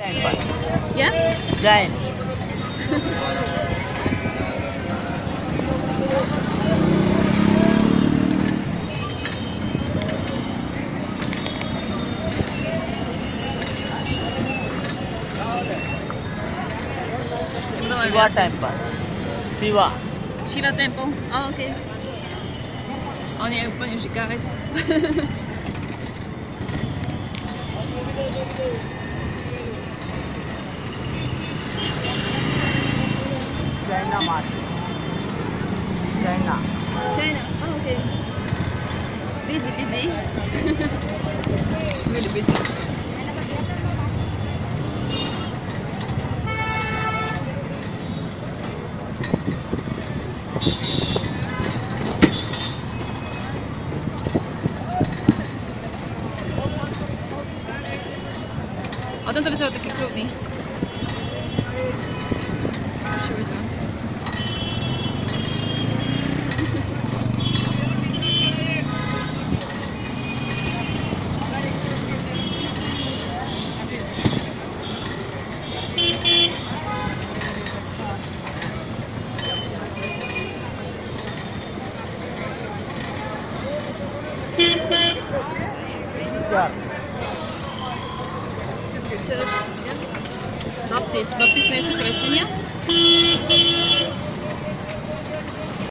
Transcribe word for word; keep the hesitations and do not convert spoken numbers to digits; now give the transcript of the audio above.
Yeah? Giant. Podoba mi Shiva viacej. temple. Shiva. Shiva Temple? A, okej. On je úplne žikavec. China market. China. China? Oh, okay. Busy, busy. Really busy. A tento vyzeral taký krutný. Ešte vezmem. Nadpis, nadpis nie sú kreslenia.